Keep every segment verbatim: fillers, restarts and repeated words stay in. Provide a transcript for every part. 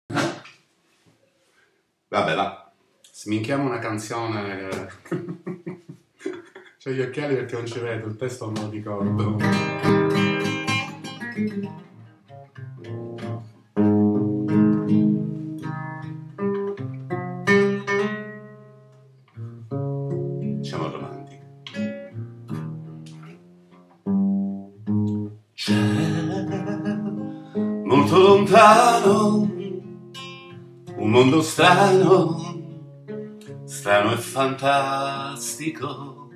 Vabbè, va. Sminchiamo una canzone. C'ho gli occhiali perché non ci vedo, il testo non me lo ricordo. Diciamo romantico. C'è molto lontano un mondo strano, strano e fantastico.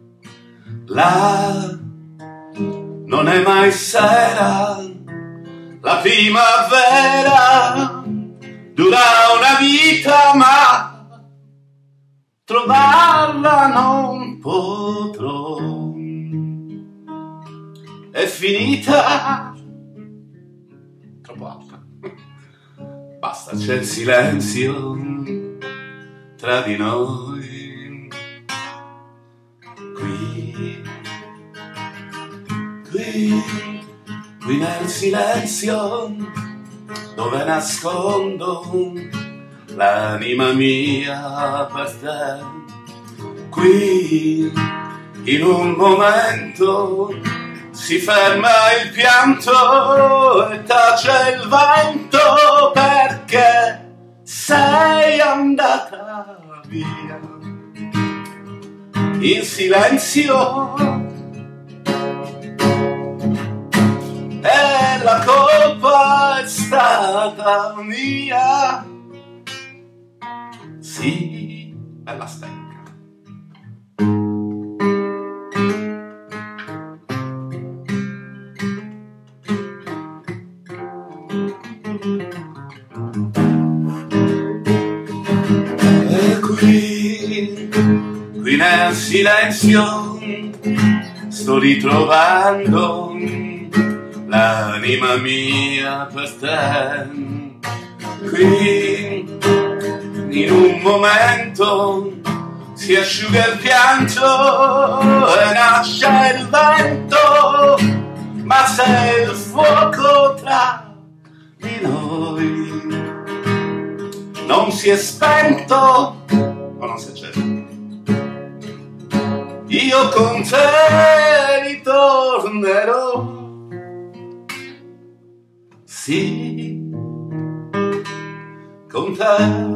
Là non è mai sera, la primavera dura una vita, ma trovarla non potrò. È finita, troppo alta. Basta, c'è il silenzio tra di noi. Qui, qui, qui nel silenzio dove nascondo l'anima mia per te. Qui, in un momento, si ferma il pianto e tace il vento perché sei andata via in silenzio e la colpa è stata mia. Sì, bella stecca. E qui, qui nel silenzio sto ritrovando l'anima mia per te. Qui in un momento si asciuga il pianto e nasce il vento, ma se il fuoco tra di noi non si è spento, o non si è acceso, io con te ritornerò. Sì, con te.